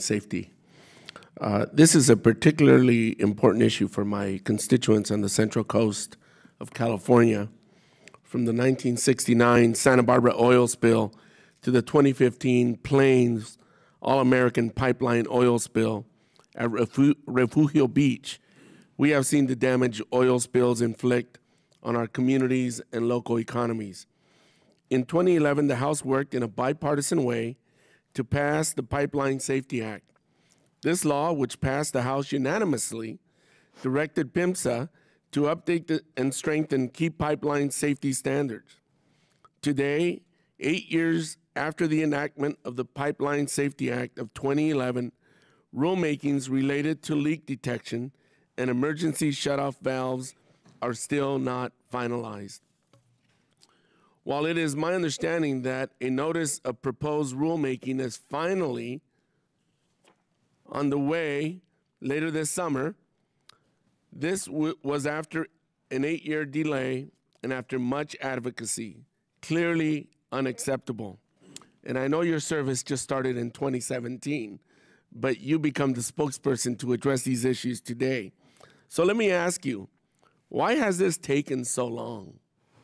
safety. This is a particularly important issue for my constituents on the Central Coast of California. From the 1969 Santa Barbara oil spill to the 2015 Plains All-American Pipeline oil spill at Refugio Beach, we have seen the damage oil spills inflict on our communities and local economies. In 2011, the House worked in a bipartisan way to pass the Pipeline Safety Act. This law, which passed the House unanimously, directed PHMSA to update and strengthen key pipeline safety standards. Today, 8 years after the enactment of the Pipeline Safety Act of 2011, rulemakings related to leak detection and emergency shutoff valves are still not finalized. While it is my understanding that a notice of proposed rulemaking is finally on the way later this summer, this was after an 8-year delay and after much advocacy, clearly unacceptable. And I know your service just started in 2017, but you become the spokesperson to address these issues today. So let me ask you, why has this taken so long?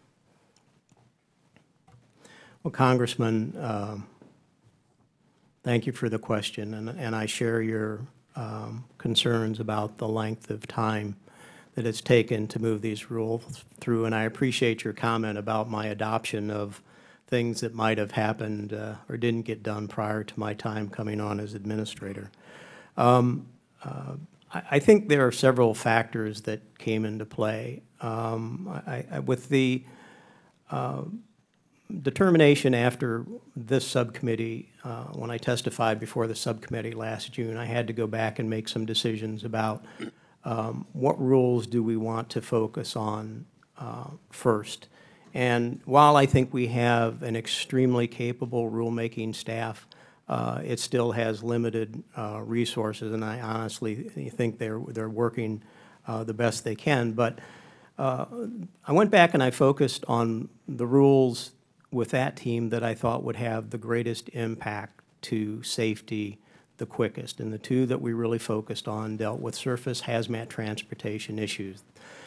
Well, Congressman, thank you for the question, and I share your concerns about the length of time that it's taken to move these rules through, and I appreciate your comment about my adoption of things that might have happened or didn't get done prior to my time coming on as administrator. I think there are several factors that came into play. With the determination after this subcommittee, when I testified before the subcommittee last June, I had to go back and make some decisions about what rules do we want to focus on first. And while I think we have an extremely capable rulemaking staff, it still has limited resources, and I honestly think they're working the best they can. But I went back and I focused on the rules with that team that I thought would have the greatest impact to safety the quickest. And the two that we really focused on dealt with surface hazmat transportation issues.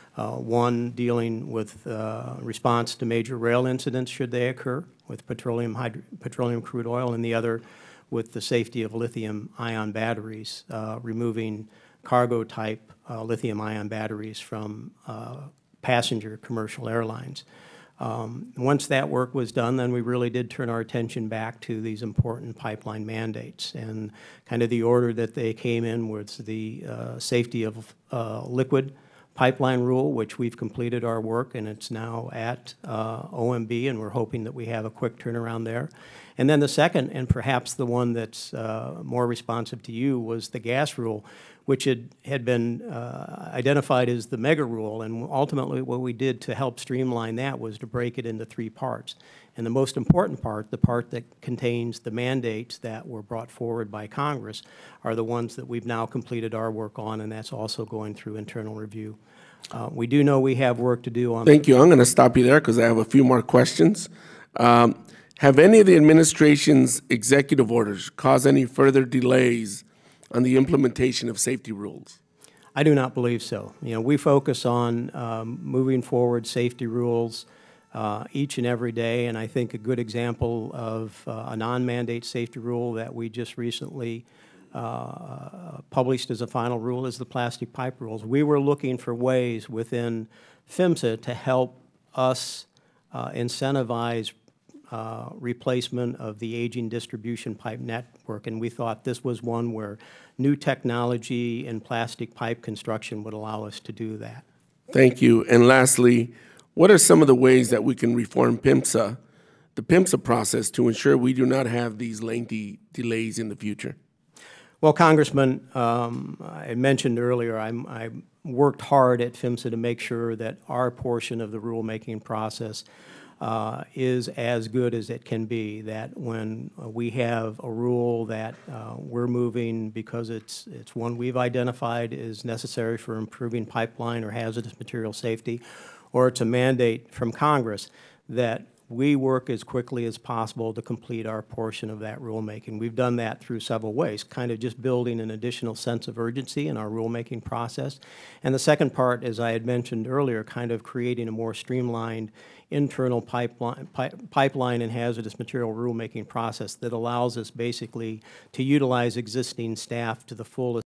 One dealing with response to major rail incidents should they occur with petroleum crude oil, and the other with the safety of lithium-ion batteries, removing cargo-type lithium-ion batteries from passenger commercial airlines. Once that work was done, then we really did turn our attention back to these important pipeline mandates. And kind of the order that they came in was the safety of liquid pipeline rule, which we've completed our work, and it's now at OMB, and we're hoping that we have a quick turnaround there. And then the second, and perhaps the one that's more responsive to you, was the gas rule, which had been identified as the mega rule. And ultimately what we did to help streamline that was to break it into 3 parts. And the most important part, the part that contains the mandates that were brought forward by Congress, are the ones that we've now completed our work on, and that's also going through internal review. We do know we have work to do on— Thank you. I'm going to stop you there because I have a few more questions. Have any of the administration's executive orders caused any further delays on the implementation of safety rules? I do not believe so. You know, we focus on moving forward safety rules each and every day, and I think a good example of a non-mandate safety rule that we just recently published as a final rule is the plastic pipe rules. We were looking for ways within PHMSA to help us incentivize replacement of the aging distribution pipe network, and we thought this was one where new technology in plastic pipe construction would allow us to do that. Thank you. And lastly, what are some of the ways that we can reform PHMSA, the PHMSA process, to ensure we do not have these lengthy delays in the future? Well, Congressman, I mentioned earlier I worked hard at PHMSA to make sure that our portion of the rulemaking process is as good as it can be, that when we have a rule that we're moving because it's one we've identified is necessary for improving pipeline or hazardous material safety, or it's a mandate from Congress, that we work as quickly as possible to complete our portion of that rulemaking. We've done that through several ways, kind of just building an additional sense of urgency in our rulemaking process. And the second part, as I had mentioned earlier, kind of creating a more streamlined internal pipeline and hazardous material rulemaking process that allows us basically to utilize existing staff to the fullest